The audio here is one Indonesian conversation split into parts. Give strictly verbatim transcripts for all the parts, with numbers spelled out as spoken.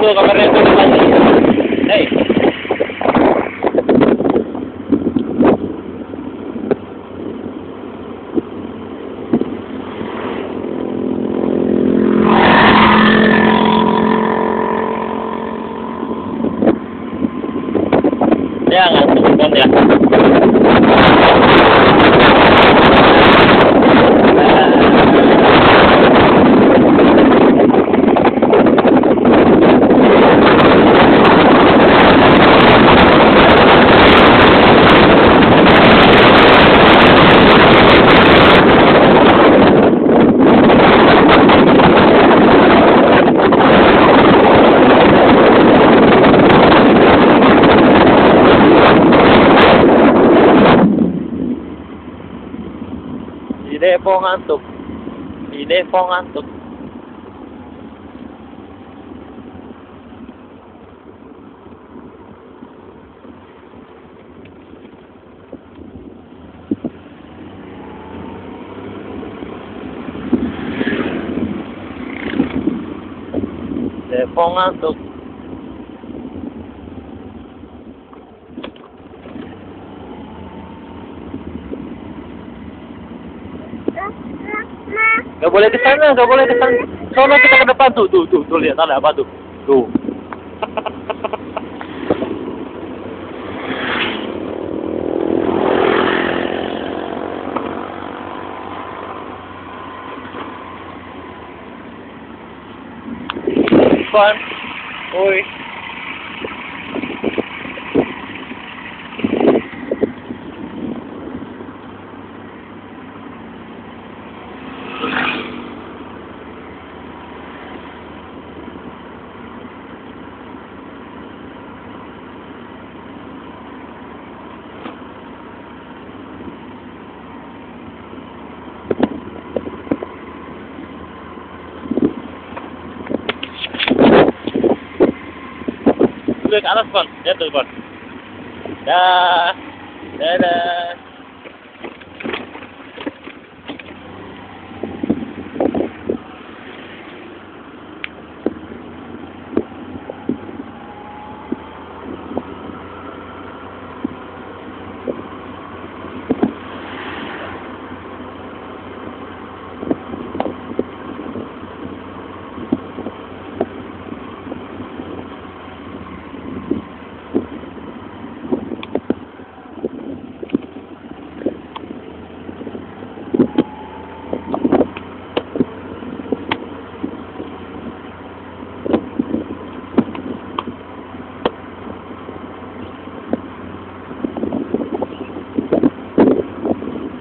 tuh kameranya tuh lagi. Hey. Dia ngantuk kan ya. Si Depo ngantuk. Si Depo ngantuk. Depo ngantuk. Gak boleh ke sana, gak boleh ke sana. Sono kita ke depan tuh, tuh, tuh, tuh lihat ada apa tuh, tuh. Fun, oi. Ke atas Kon, lihat tuh Kon. Dah, dadah.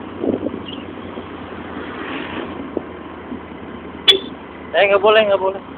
Eh, nggak boleh, nggak boleh.